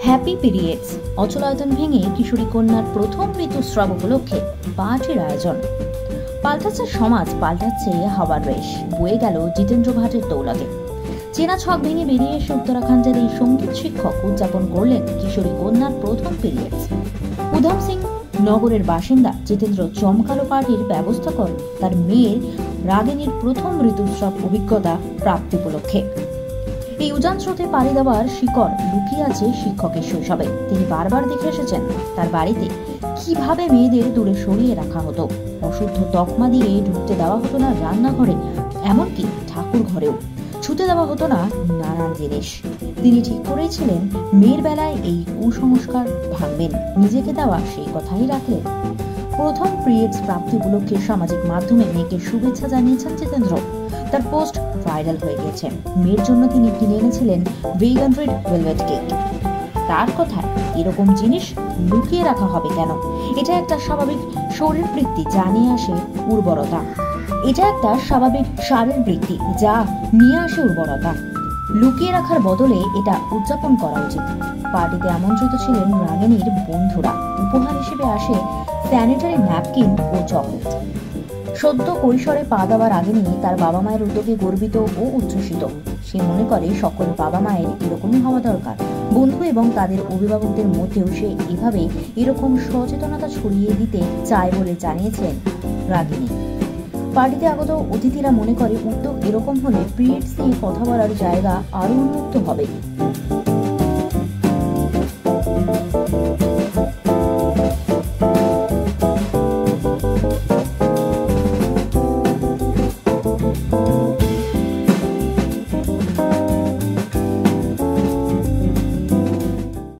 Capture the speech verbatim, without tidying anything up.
Happy periods অচলায়তন ভেঙে কিশোরী কন্যার প্রথম ঋতুস্রাব উপলক্ষে পার্টির আয়োজন। পাল্টাচ্ছে সমাজ, পাল্টাচ্ছে হাওয়ার রেশ, বয়ে গেল জিতেন্দ্র ভাটের দৌলতে। চেনা ছক ভেঙে বেরিয়ে এসে উত্তরাখণ্ডের এই সঙ্গীত শিক্ষক উদযাপন করলেন কিশোরী কন্যার প্রথম পিরিয়ডস। উধাম সিং নগরের বাসিন্দা জিতেন্দ্র চমকালো পার্টির ব্যবস্থা করেন তার মেয়ের রাগিনীর প্রথম ঋতুস্রাব অভিজ্ঞতা প্রাপ্তি উপলক্ষে। এই উজান স্রোতে পাড়ি দেওয়ার শিকড় লুকিয়ে আছে শিক্ষকের শৈশবে। তিনি বারবার দেখে এসেছেন তার বাড়িতে কিভাবে মেয়েদের দূরে সরিয়ে রাখা হতো, অশুদ্ধ তকমা দিয়ে ঢুকতে দেওয়া হতো না রান্নাঘরে, এমনকি ঠাকুর ঘরেও ছুতে দেওয়া হতো না নানান জিনিস। তিনি ঠিক করেছিলেন মেয়ের বেলায় এই কুসংস্কার ভাঙবেন, নিজেকে দেওয়া সেই কথাই রাখলেন। প্রথম পিরিয়ডস প্রাপ্তি উপলক্ষে সামাজিক মাধ্যমে মেয়েকে শুভেচ্ছা জানিয়েছেন জিতেন্দ্র। তার পোস্ট ভাইরাল হয়ে গেছে। মেয়ের জন্য তিনি কিনে এনেছিলেন ভেগান রেড ভেলভেট কেক। তার কথায় এরকম জিনিস লুকিয়ে রাখা হবে কেন? এটা একটা স্বাভাবিক শরীরবৃত্তি যা নিয়ে আসে উর্বরতা। এটা একটা স্বাভাবিক শারীরবৃত্তি যা নিয়ে আসে উর্বরতা। লুকিয়ে রাখার বদলে এটা উদযাপন করা উচিত। পার্টিতে আমন্ত্রিত ছিলেন রাগিনীর বন্ধুরা। উপহার হিসেবে আসে স্যানিটারি ন্যাপকিন ও চকলেট। সদ্য কৈশোরে পা দেওয়া রাগিনী তার বাবা মায়ের উদ্যোগে গর্বিত ও উচ্ছ্বসিত। সে মনে করে সকল বাবা মায়ের এরকমই হওয়া দরকার। বন্ধু এবং তাদের অভিভাবকদের মধ্যেও সে এভাবে এরকম সচেতনতা ছড়িয়ে দিতে চায় বলে জানিয়েছেন রাগিনী। পার্টিতে আগত অতিথিরা মনে করে উদ্যোগ এরকম হলে পিরিয়ডস নিয়ে কথা বলার জায়গা আরো উন্মুক্ত হবে।